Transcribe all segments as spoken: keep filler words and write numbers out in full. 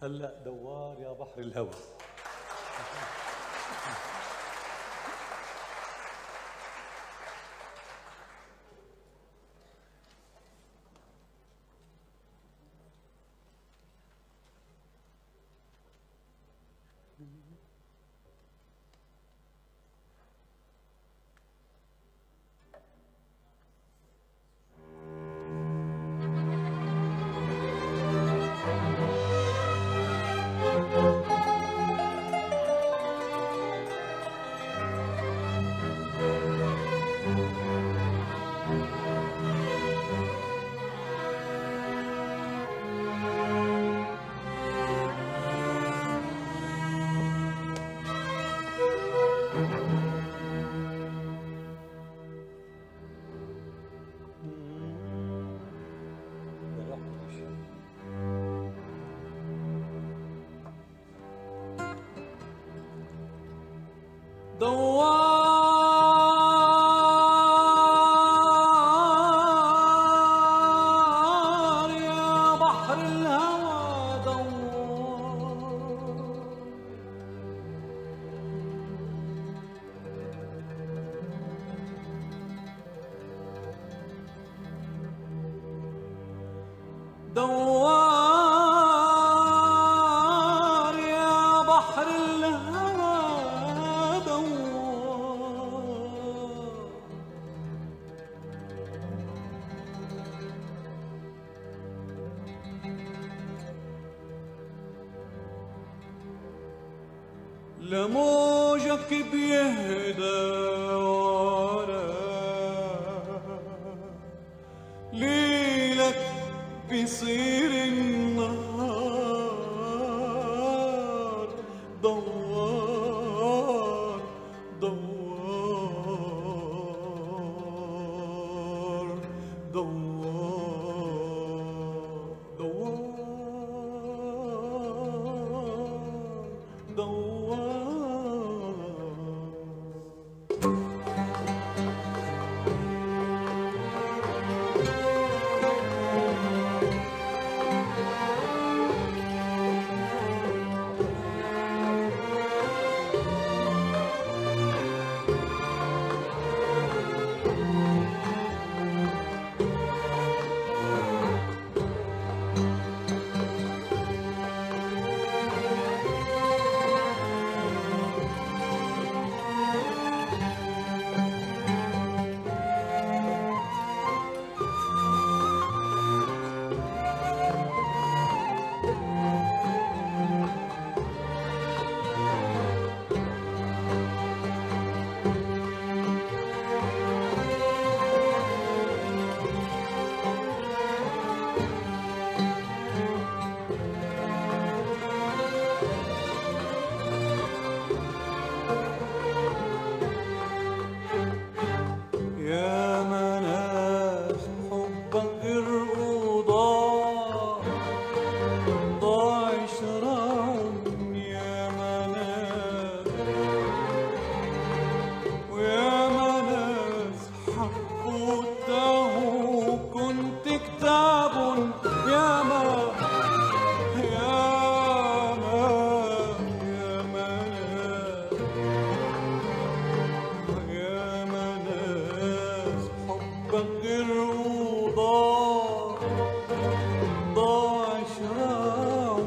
هلا دوار يا بحر الهوى. دوار يا بحر الهوى دوار، دوار يا بحر الهوى لموجك بيهدى ورا ليلك بيصير النهار، دوار دوار دوار دوار دوار. ضاع ضاع شراع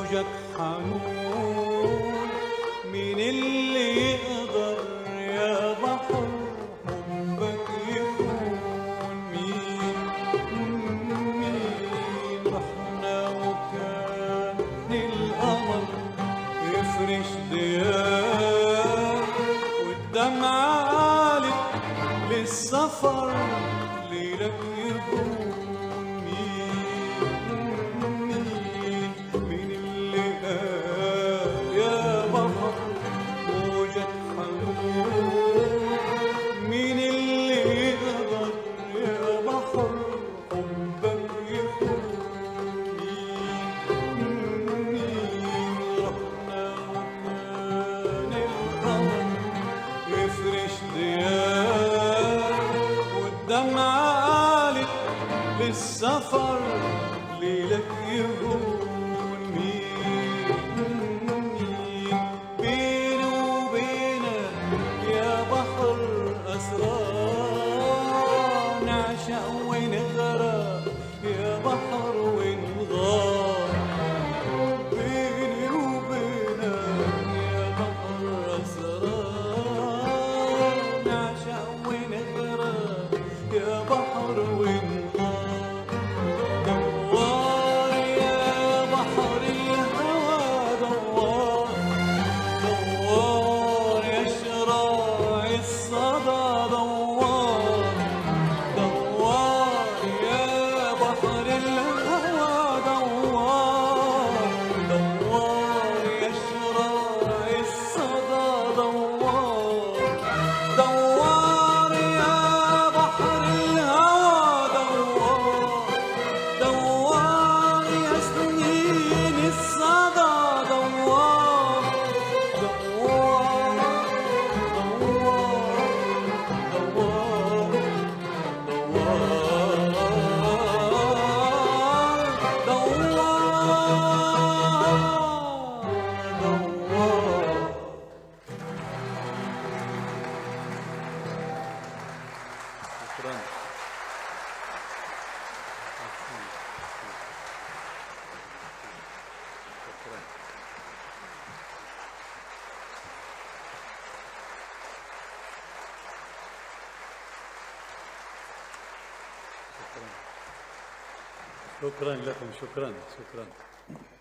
موجك حنون، مين اللي يقدر يا بحر حبك يكون؟ مين مين رحنا وكان القمر يفرش ضياء، والدمعة قالت للسفر ليلك يكون. والدمعة قالت للسفر ليلك يهون. مين مين بيني وبينك يا بحر أسرار، نعشق ونغرق يا بحر ونغار. بيني وبينك يا بحر أسرار، نعشق ونغرق يا بحر ونغار. دوار يا بحر الهوى دوار، دوار يا شراع الصدى دوار، دوار يا بحر الهوى دوار، دوار يا شراع الصدى دوار، دوار يا بحر الهوى دوار، دوار يا سنين الصدى دوار، دوار دوار دوار دوار دوار دوار. شكرا. شكرا لكم. شكرا شكرا.